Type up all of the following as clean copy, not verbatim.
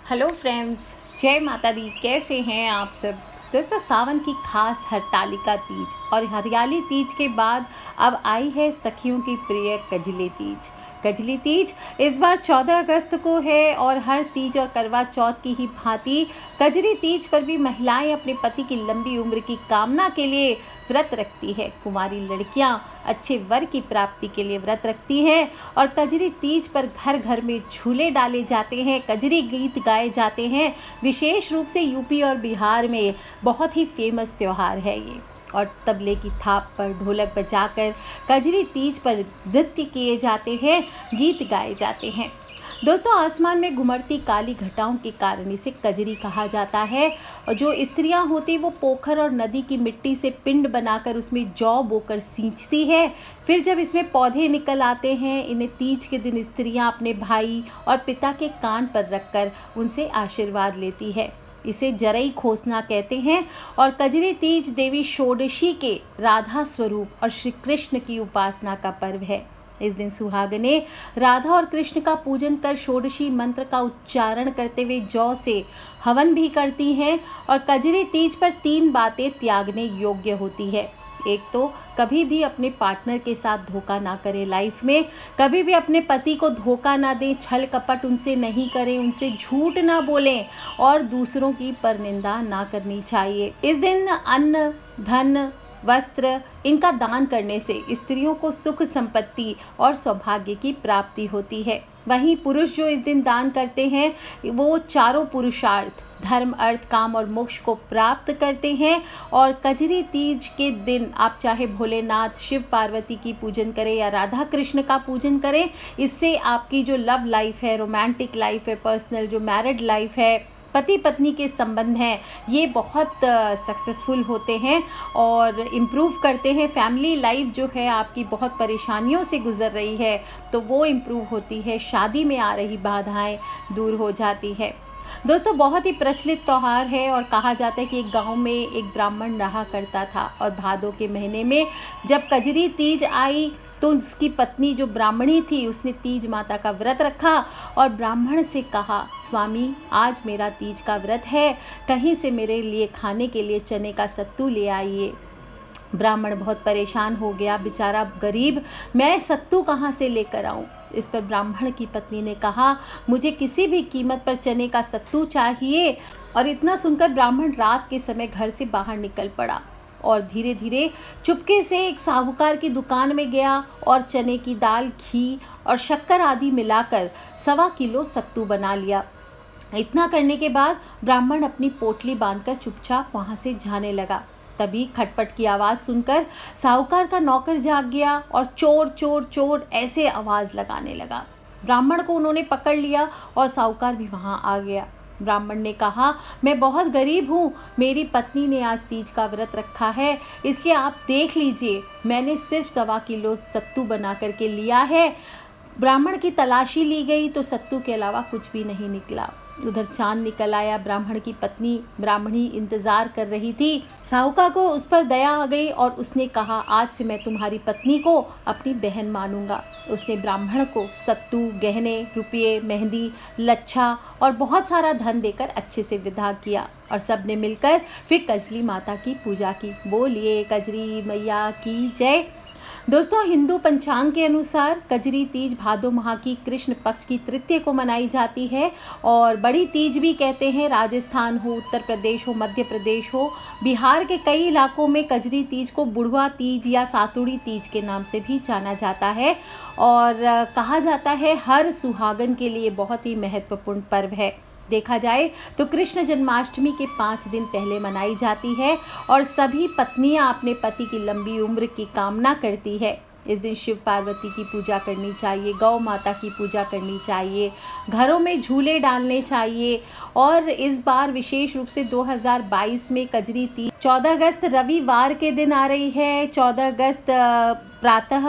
Hello friends, जय माता दी। कैसे हैं आप सब। दोस्तों, सावन की खास हरतालिका तीज और हरियाली तीज के बाद अब आई है सखियों की प्रिय कजली तीज। कजली तीज इस बार 14 अगस्त को है और हर तीज और करवा चौथ की ही भांति कजली तीज पर भी महिलाएं अपने पति की लंबी उम्र की कामना के लिए व्रत रखती है। कुंवारी लड़कियां अच्छे वर की प्राप्ति के लिए व्रत रखती हैं और कजरी तीज पर घर घर में झूले डाले जाते हैं, कजरी गीत गाए जाते हैं। विशेष रूप से यूपी और बिहार में बहुत ही फेमस त्यौहार है ये। और तबले की थाप पर ढोलक बजाकर कजरी तीज पर नृत्य किए जाते हैं, गीत गाए जाते हैं। दोस्तों, आसमान में घुमड़ती काली घटाओं के कारण इसे कजरी कहा जाता है। और जो स्त्रियां होती वो पोखर और नदी की मिट्टी से पिंड बनाकर उसमें जौ बोकर सींचती है। फिर जब इसमें पौधे निकल आते हैं, इन्हें तीज के दिन स्त्रियां अपने भाई और पिता के कान पर रखकर उनसे आशीर्वाद लेती है। इसे जरई खोसना कहते हैं। और कजरी तीज देवी षोडशी के राधा स्वरूप और श्री कृष्ण की उपासना का पर्व है। इस दिन सुहागने राधा और कृष्ण का पूजन कर षोडशी मंत्र का उच्चारण करते हुए जौ से हवन भी करती हैं। और कजरी तीज पर 3 बातें त्यागने योग्य होती है। एक तो कभी भी अपने पार्टनर के साथ धोखा ना करें लाइफ में, कभी भी अपने पति को धोखा ना दें, छल कपट उनसे नहीं करें, उनसे झूठ ना बोलें और दूसरों की परनिंदा ना करनी चाहिए। इस दिन अन्न, धन, वस्त्र इनका दान करने से स्त्रियों को सुख संपत्ति और सौभाग्य की प्राप्ति होती है। वहीं पुरुष जो इस दिन दान करते हैं वो चारों पुरुषार्थ धर्म, अर्थ, काम और मोक्ष को प्राप्त करते हैं। और कजरी तीज के दिन आप चाहे भोलेनाथ, शिव पार्वती की पूजन करें या राधा कृष्ण का पूजन करें, इससे आपकी जो लव लाइफ है, रोमांटिक लाइफ है, पर्सनल जो मैरिड लाइफ है, पति पत्नी के संबंध हैं, ये बहुत सक्सेसफुल होते हैं और इम्प्रूव करते हैं। फैमिली लाइफ जो है आपकी बहुत परेशानियों से गुजर रही है तो वो इम्प्रूव होती है। शादी में आ रही बाधाएं दूर हो जाती है। दोस्तों, बहुत ही प्रचलित त्यौहार है और कहा जाता है कि एक गांव में एक ब्राह्मण रहा करता था और भादों के महीने में जब कजरी तीज आई तो उसकी पत्नी जो ब्राह्मणी थी उसने तीज माता का व्रत रखा और ब्राह्मण से कहा, स्वामी आज मेरा तीज का व्रत है, कहीं से मेरे लिए खाने के लिए चने का सत्तू ले आइए। ब्राह्मण बहुत परेशान हो गया, बेचारा गरीब, मैं सत्तू कहाँ से लेकर आऊँ। इस पर ब्राह्मण की पत्नी ने कहा, मुझे किसी भी कीमत पर चने का सत्तू चाहिए। और इतना सुनकर ब्राह्मण रात के समय घर से बाहर निकल पड़ा और धीरे धीरे चुपके से एक साहूकार की दुकान में गया और चने की दाल, घी और शक्कर आदि मिलाकर 1.25 किलो सत्तू बना लिया। इतना करने के बाद ब्राह्मण अपनी पोटली बांधकर चुपचाप वहाँ से जाने लगा। तभी खटपट की आवाज़ सुनकर साहूकार का नौकर जाग गया और चोर चोर चोर ऐसे आवाज़ लगाने लगा। ब्राह्मण को उन्होंने पकड़ लिया और साहूकार भी वहाँ आ गया। ब्राह्मण ने कहा, मैं बहुत गरीब हूँ, मेरी पत्नी ने आज तीज का व्रत रखा है, इसलिए आप देख लीजिए, मैंने सिर्फ 1.25 किलो सत्तू बना करके लिया है। ब्राह्मण की तलाशी ली गई तो सत्तू के अलावा कुछ भी नहीं निकला। उधर चांद निकल आया। ब्राह्मण की पत्नी ब्राह्मणी इंतजार कर रही थी। साहूकार को उस पर दया आ गई और उसने कहा, आज से मैं तुम्हारी पत्नी को अपनी बहन मानूंगा। उसने ब्राह्मण को सत्तू, गहने, रुपये, मेहंदी, लच्छा और बहुत सारा धन देकर अच्छे से विदा किया और सब ने मिलकर फिर कजली माता की पूजा की। बोलिए कजरी मैया की जय। दोस्तों, हिंदू पंचांग के अनुसार कजरी तीज भादो माह की कृष्ण पक्ष की तृतीया को मनाई जाती है और बड़ी तीज भी कहते हैं। राजस्थान हो, उत्तर प्रदेश हो, मध्य प्रदेश हो, बिहार के कई इलाकों में कजरी तीज को बुढ़वा तीज या सातुड़ी तीज के नाम से भी जाना जाता है। और कहा जाता है हर सुहागन के लिए बहुत ही महत्वपूर्ण पर्व है। देखा जाए तो कृष्ण जन्माष्टमी के 5 दिन पहले मनाई जाती है और सभी पत्नियां अपने पति की लंबी उम्र की कामना करती है। इस दिन शिव पार्वती की पूजा करनी चाहिए, गौ माता की पूजा करनी चाहिए, घरों में झूले डालने चाहिए। और इस बार विशेष रूप से 2022 में कजरी तीज 14 अगस्त रविवार के दिन आ रही है। 14 अगस्त प्रातः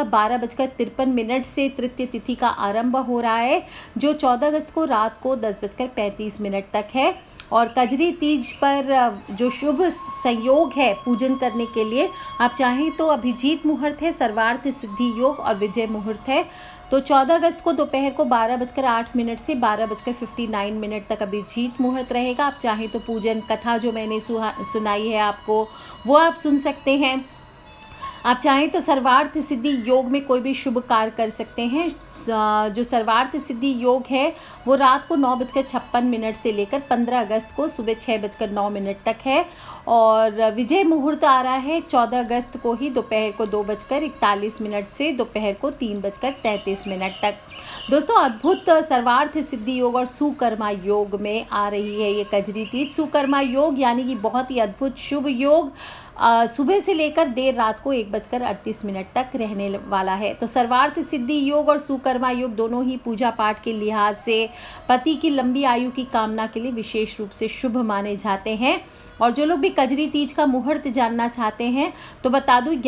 12:53 से तृतीय तिथि का आरंभ हो रहा है, जो 14 अगस्त को रात को 10:35 तक है। और कजरी तीज पर जो शुभ संयोग है पूजन करने के लिए, आप चाहें तो अभिजीत मुहूर्त है, सर्वार्थ सिद्धि योग और विजय मुहूर्त है। तो 14 अगस्त को दोपहर को 12:08 से 12:59 तक अभिजीत मुहूर्त रहेगा। आप चाहें तो पूजन कथा जो मैंने सुनाई है आपको, वो आप सुन सकते हैं। आप चाहें तो सर्वार्थ सिद्धि योग में कोई भी शुभ कार्य कर सकते हैं। जो सर्वार्थ सिद्धि योग है वो रात को 9:56 से लेकर 15 अगस्त को सुबह 6:09 तक है। और विजय मुहूर्त आ रहा है 14 अगस्त को ही दोपहर को 2:41 से दोपहर को 3:33 तक। दोस्तों, अद्भुत सर्वार्थ सिद्धि योग और सुकर्मा योग में आ रही है ये कजरी तीज। सुकर्मा योग यानी कि बहुत ही अद्भुत शुभ योग सुबह से लेकर देर रात को 1:38 तक रहने वाला है। तो सर्वार्थ सिद्धि योग और सुकर्मा योग दोनों ही पूजा पाठ के लिहाज से पति की लंबी आयु की कामना के लिए विशेष रूप से शुभ माने जाते हैं। और जो लोग भी कजरी तीज का मुहूर्त जानना चाहते हैं तो बता दूं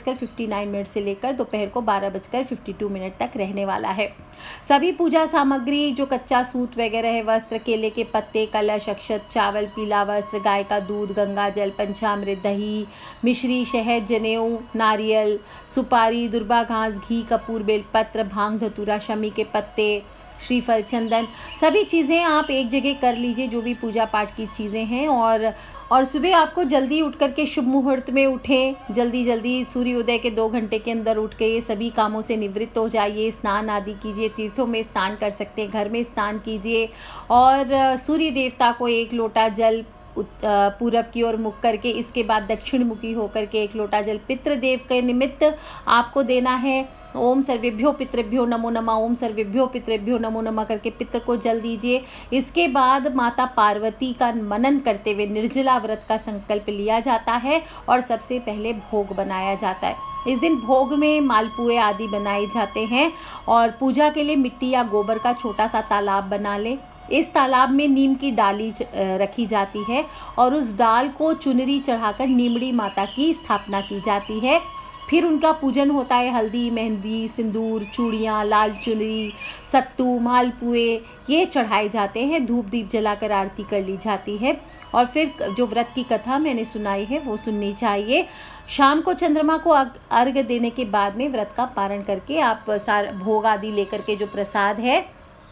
11:59 से लेकर दोपहर को 12:52 तक रहने वाला है। सभी पूजा सामग्री जो कच्चा सूत वगैरह है, वस्त्र, केले के पत्ते, कलश, अक्षत, चावल, पीला वस्त्र, गाय का दूध, गंगा जल, पंचामृत, दही, मिश्री, शहद, जनेऊ, नारियल, सुपारी, दुर्बा घास, घी, कपूर, बेलपत्र, भांग, धतूरा, शमी के पत्ते, श्रीफल, चंदन, सभी चीज़ें आप एक जगह कर लीजिए जो भी पूजा पाठ की चीज़ें हैं। और सुबह आपको जल्दी उठ करके शुभ मुहूर्त में उठें, जल्दी सूर्योदय के 2 घंटे के अंदर उठ के ये सभी कामों से निवृत्त हो जाइए। स्नान आदि कीजिए, तीर्थों में स्नान कर सकते हैं, घर में स्नान कीजिए और सूर्य देवता को 1 लोटा जल पूरब की ओर मुख करके, इसके बाद दक्षिण मुखी होकर के 1 लोटा जल पितृदेव के निमित्त आपको देना है। ओम सर्वेभ्यो पितृभ्यो नमो नमः, ओम सर्वेभ्यो पितृभ्यो नमो नमः करके पितृ को जल दीजिए। इसके बाद माता पार्वती का मनन करते हुए निर्जला व्रत का संकल्प लिया जाता है और सबसे पहले भोग बनाया जाता है। इस दिन भोग में मालपुए आदि बनाए जाते हैं और पूजा के लिए मिट्टी या गोबर का छोटा सा तालाब बना लें। इस तालाब में नीम की डाली रखी जाती है और उस डाल को चुनरी चढ़ाकर नीमड़ी माता की स्थापना की जाती है। फिर उनका पूजन होता है। हल्दी, मेहंदी, सिंदूर, चूड़ियाँ, लाल चुनरी, सत्तू, मालपुए ये चढ़ाए जाते हैं। धूप दीप जलाकर आरती कर ली जाती है और फिर जो व्रत की कथा मैंने सुनाई है वो सुननी चाहिए। शाम को चंद्रमा को अर्घ्य देने के बाद में व्रत का पारण करके आप भोग आदि लेकर के जो प्रसाद है,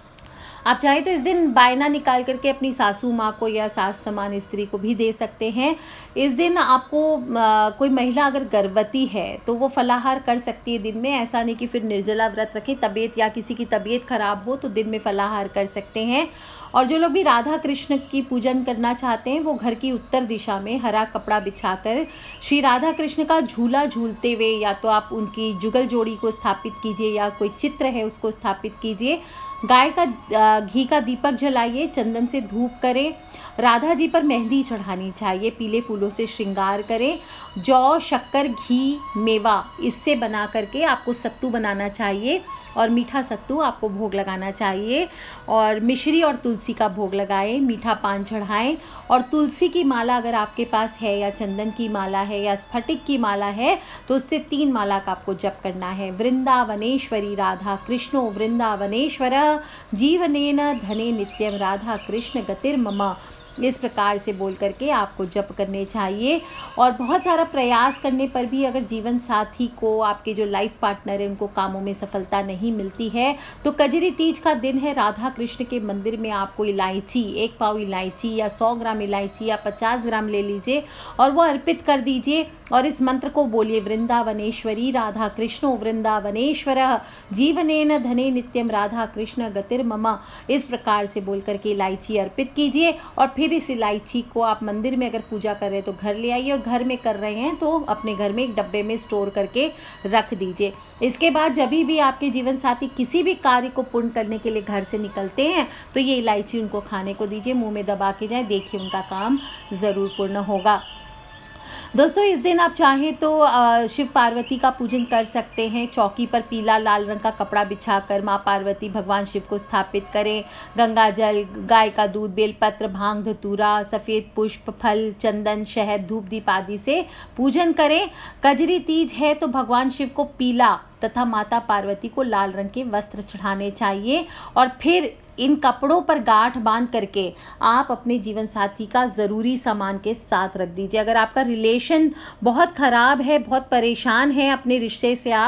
आप चाहे तो इस दिन बायना निकाल करके अपनी सासू माँ को या सास समान स्त्री को भी दे सकते हैं। इस दिन आपको कोई महिला अगर गर्भवती है तो वो फलाहार कर सकती है दिन में। ऐसा नहीं कि फिर निर्जला व्रत रखें, तबीयत या किसी की तबीयत खराब हो तो दिन में फलाहार कर सकते हैं। और जो लोग भी राधा कृष्ण की पूजन करना चाहते हैं वो घर की उत्तर दिशा में हरा कपड़ा बिछाकर श्री राधा कृष्ण का झूला झूलते हुए या तो आप उनकी जुगल जोड़ी को स्थापित कीजिए या कोई चित्र है उसको स्थापित कीजिए। गाय का घी का दीपक जलाइए, चंदन से धूप करें, राधा जी पर मेहंदी चढ़ानी चाहिए, पीले फूलों से श्रृंगार करें। जौ, शक्कर, घी, मेवा इससे बना करके आपको सत्तू बनाना चाहिए और मीठा सत्तू आपको भोग लगाना चाहिए। और मिश्री और तुलसी का भोग लगाएं, मीठा पान चढ़ाएं और तुलसी की माला अगर आपके पास है या चंदन की माला है या स्फटिक की माला है तो उससे 3 माला का आपको जप करना है। वृंदावनेश्वरी राधा कृष्णो वृंदावनेश्वर जीवनेन धने नित्यम राधा कृष्ण गतिर्मम, इस प्रकार से बोल करके आपको जप करने चाहिए। और बहुत सारा प्रयास करने पर भी अगर जीवन साथी को, आपके जो लाइफ पार्टनर है उनको कामों में सफलता नहीं मिलती है तो कजरी तीज का दिन है। राधा कृष्ण के मंदिर में आपको इलायची, 1 पाव इलायची या 100 ग्राम इलायची या 50 ग्राम ले लीजिए और वो अर्पित कर दीजिए और इस मंत्र को बोलिए, वृंदावनेश्वरी राधा कृष्णो वृंदावनेश्वर जीवनेन धने नित्यम राधा कृष्ण गतिर्मम, इस प्रकार से बोल करके इलायची अर्पित कीजिए। और फिर इस इलायची को आप मंदिर में अगर पूजा कर रहे हैं तो घर ले आइए और घर में कर रहे हैं तो अपने घर में एक डब्बे में स्टोर करके रख दीजिए। इसके बाद जब भी आपके जीवन साथी किसी भी कार्य को पूर्ण करने के लिए घर से निकलते हैं तो ये इलायची उनको खाने को दीजिए, मुंह में दबा के जाए, देखिए उनका काम ज़रूर पूर्ण होगा। दोस्तों, इस दिन आप चाहें तो शिव पार्वती का पूजन कर सकते हैं। चौकी पर पीला लाल रंग का कपड़ा बिछाकर माँ पार्वती भगवान शिव को स्थापित करें। गंगा जल, गाय का दूध, बेलपत्र, भांग, धतूरा, सफ़ेद पुष्प, फल, चंदन, शहद, धूप दीप आदि से पूजन करें। कजरी तीज है तो भगवान शिव को पीला तथा माता पार्वती को लाल रंग के वस्त्र चढ़ाने चाहिए और फिर इन कपड़ों पर गांठ बांध करके आप अपने जीवन साथी का ज़रूरी सामान के साथ रख दीजिए। अगर आपका रिलेशन बहुत ख़राब है, बहुत परेशान है अपने रिश्ते से, आप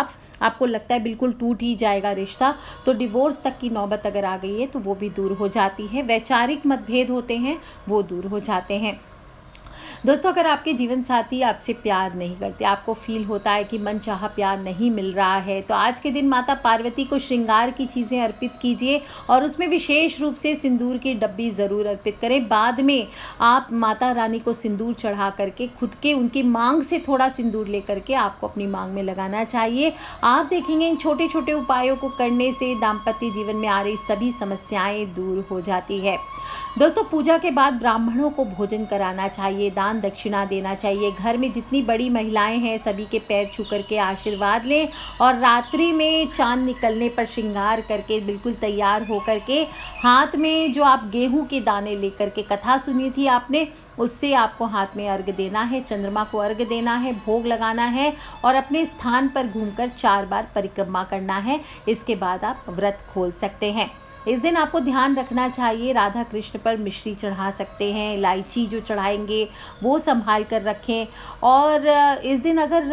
आपको लगता है बिल्कुल टूट ही जाएगा रिश्ता, तो डिवोर्स तक की नौबत अगर आ गई है तो वो भी दूर हो जाती है। वैचारिक मतभेद होते हैं वो दूर हो जाते हैं। दोस्तों, अगर आपके जीवन साथी आपसे प्यार नहीं करते, आपको फील होता है कि मनचाहा प्यार नहीं मिल रहा है, तो आज के दिन माता पार्वती को श्रृंगार की चीज़ें अर्पित कीजिए और उसमें विशेष रूप से सिंदूर की डब्बी ज़रूर अर्पित करें। बाद में आप माता रानी को सिंदूर चढ़ा करके खुद के उनकी मांग से थोड़ा सिंदूर लेकर के आपको अपनी मांग में लगाना चाहिए। आप देखेंगे इन छोटे छोटे उपायों को करने से दाम्पत्य जीवन में आ रही सभी समस्याएं दूर हो जाती है। दोस्तों, पूजा के बाद ब्राह्मणों को भोजन कराना चाहिए, दान दक्षिणा देना चाहिए। घर में जितनी बड़ी महिलाएं हैं सभी के पैर छू करके आशीर्वाद लें और रात्रि में चांद निकलने पर श्रृंगार करके बिल्कुल तैयार हो करके हाथ में जो आप गेहूं के दाने लेकर के कथा सुनी थी आपने, उससे आपको हाथ में अर्घ देना है, चंद्रमा को अर्घ देना है, भोग लगाना है और अपने स्थान पर घूमकर 4 बार परिक्रमा करना है। इसके बाद आप व्रत खोल सकते हैं। इस दिन आपको ध्यान रखना चाहिए, राधा कृष्ण पर मिश्री चढ़ा सकते हैं, इलायची जो चढ़ाएंगे वो संभाल कर रखें। और इस दिन अगर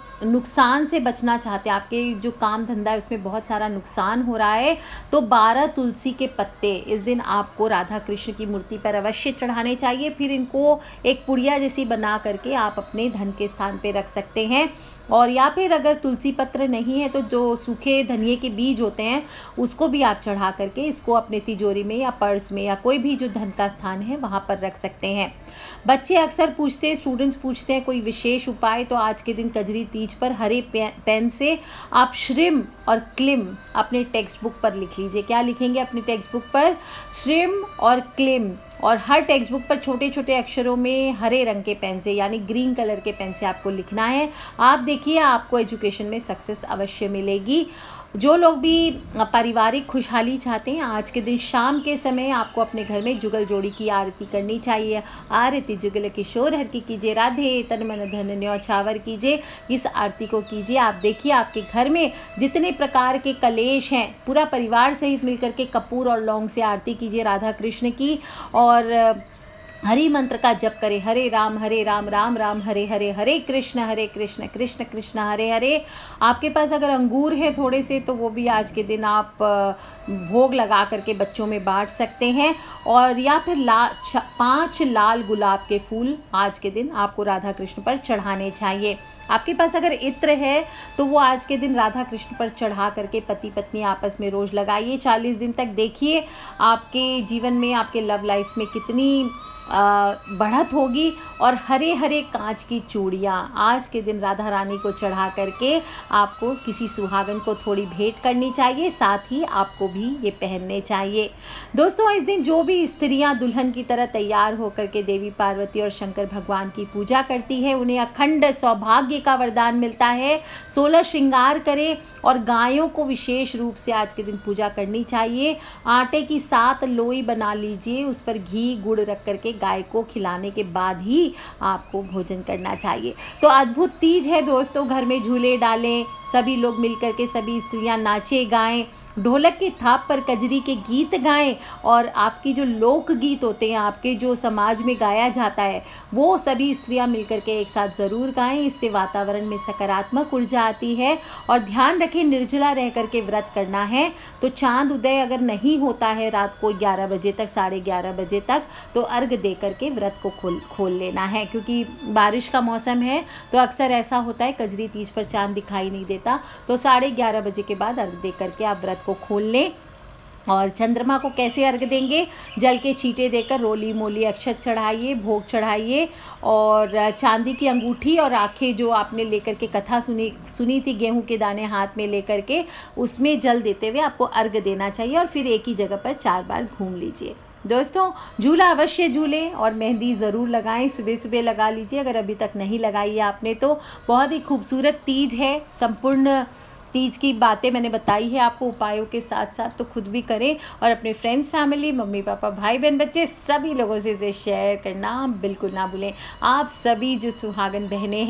नुकसान से बचना चाहते हैं, आपके जो काम धंधा है उसमें बहुत सारा नुकसान हो रहा है, तो 12 तुलसी के पत्ते इस दिन आपको राधा कृष्ण की मूर्ति पर अवश्य चढ़ाने चाहिए। फिर इनको एक पुड़िया जैसी बना करके आप अपने धन के स्थान पे रख सकते हैं। और या फिर अगर तुलसी पत्र नहीं है तो जो सूखे धनिये के बीज होते हैं उसको भी आप चढ़ा करके इसको अपने तिजोरी में या पर्स में या कोई भी जो धन का स्थान है वहाँ पर रख सकते हैं। बच्चे अक्सर पूछते हैं, स्टूडेंट्स पूछते हैं कोई विशेष उपाय, तो आज के दिन कजरी तीज पर हरे पेन से आप श्रीम और क्लिम अपने टेक्स्ट बुक पर लिख लीजिए। क्या लिखेंगे अपने टेक्स्ट बुक पर? श्रीम और क्लिम। और हर टेक्स्ट बुक पर छोटे छोटे अक्षरों में हरे रंग के पेन से यानी ग्रीन कलर के पेन से आपको लिखना है। आप देखिए आपको एजुकेशन में सक्सेस अवश्य मिलेगी। जो लोग भी पारिवारिक खुशहाली चाहते हैं, आज के दिन शाम के समय आपको अपने घर में जुगल जोड़ी की आरती करनी चाहिए। आरती जुगल किशोर हर की कीजिए, राधे तन मन धन न्यौछावर कीजिए, इस आरती को कीजिए। आप देखिए आपके घर में जितने प्रकार के कलेश हैं, पूरा परिवार सहित मिलकर के कपूर और लौंग से आरती कीजिए राधा कृष्ण की और हरि मंत्र का जप करें। हरे राम राम राम हरे हरे, हरे कृष्ण कृष्ण कृष्ण हरे हरे। आपके पास अगर अंगूर है थोड़े से तो वो भी आज के दिन आप भोग लगा करके बच्चों में बांट सकते हैं। और या फिर 5 लाल गुलाब के फूल आज के दिन आपको राधा कृष्ण पर चढ़ाने चाहिए। आपके पास अगर इत्र है तो वो आज के दिन राधा कृष्ण पर चढ़ा करके पति पत्नी आपस में रोज लगाइए। 40 दिन तक देखिए आपके जीवन में, आपके लव लाइफ में कितनी बढ़त होगी। और हरे हरे कांच की चूड़ियाँ आज के दिन राधा रानी को चढ़ा करके आपको किसी सुहागन को थोड़ी भेंट करनी चाहिए, साथ ही आपको भी ये पहनने चाहिए। दोस्तों, इस दिन जो भी स्त्रियां दुल्हन की तरह तैयार होकर के देवी पार्वती और शंकर भगवान की पूजा करती है, उन्हें अखंड सौभाग्य का वरदान मिलता है। 16 श्रृंगार करें और गायों को विशेष रूप से आज के दिन पूजा करनी चाहिए। आटे की 7 लोई बना लीजिए, उस पर घी गुड़ रख करके गाय को खिलाने के बाद ही आपको भोजन करना चाहिए। तो अद्भुत तीज है दोस्तों, घर में झूले डालें, सभी लोग मिलकर के, सभी स्त्रियां नाचे गाएं, ढोलक की थाप पर कजरी के गीत गाएं और आपकी जो लोक गीत होते हैं, आपके जो समाज में गाया जाता है, वो सभी स्त्रियां मिलकर के एक साथ ज़रूर गाएं। इससे वातावरण में सकारात्मक ऊर्जा आती है। और ध्यान रखें, निर्जला रह करके व्रत करना है। तो चांद उदय अगर नहीं होता है रात को 11 बजे तक, 11:30 बजे तक, तो अर्घ दे करके व्रत को खोल लेना है। क्योंकि बारिश का मौसम है तो अक्सर ऐसा होता है कजरी तीज पर चांद दिखाई नहीं देता, तो 11:30 बजे के बाद अर्घ दे करके आप व्रत को खोल लें। और चंद्रमा को कैसे अर्घ देंगे? जल के छींटे देकर रोली मोली अक्षत चढ़ाइए, भोग चढ़ाइए और चांदी की अंगूठी और आंखें जो आपने लेकर के कथा सुनी थी, गेहूं के दाने हाथ में लेकर के उसमें जल देते हुए आपको अर्घ देना चाहिए। और फिर एक ही जगह पर 4 बार घूम लीजिए। दोस्तों, झूला अवश्य झूलें और मेहंदी ज़रूर लगाएं, सुबह सुबह लगा लीजिए अगर अभी तक नहीं लगाई है आपने तो। बहुत ही खूबसूरत तीज है। संपूर्ण तीज की बातें मैंने बताई है आपको उपायों के साथ साथ, तो खुद भी करें और अपने फ्रेंड्स, फैमिली, मम्मी पापा, भाई बहन, बच्चे सभी लोगों से इसे शेयर करना बिल्कुल ना भूलें। आप सभी जो सुहागन बहनें हैं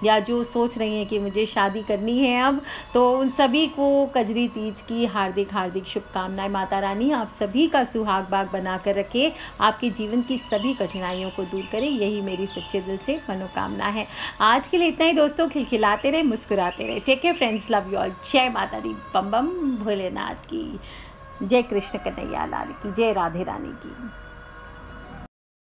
या जो सोच रही हैं कि मुझे शादी करनी है अब, तो उन सभी को कजरी तीज की हार्दिक हार्दिक शुभकामनाएं। माता रानी आप सभी का सुहाग बाग बना कर रखे, आपके जीवन की सभी कठिनाइयों को दूर करे, यही मेरी सच्चे दिल से मनोकामना है। आज के लिए इतना ही दोस्तों, खिलखिलाते रहे, मुस्कुराते रहे। Take care friends, love you all. जय माता दी, बम बम भोलेनाथ की जय, कृष्ण कन्हैया लाल की जय, राधे रानी की।